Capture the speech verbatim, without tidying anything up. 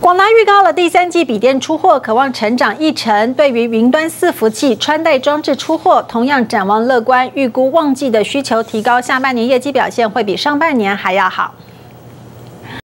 广达预告了第三季笔电出货，可望成长一成。对于云端伺服器、穿戴装置出货，同样展望乐观，预估旺季的需求提高，下半年业绩表现会比上半年还要好。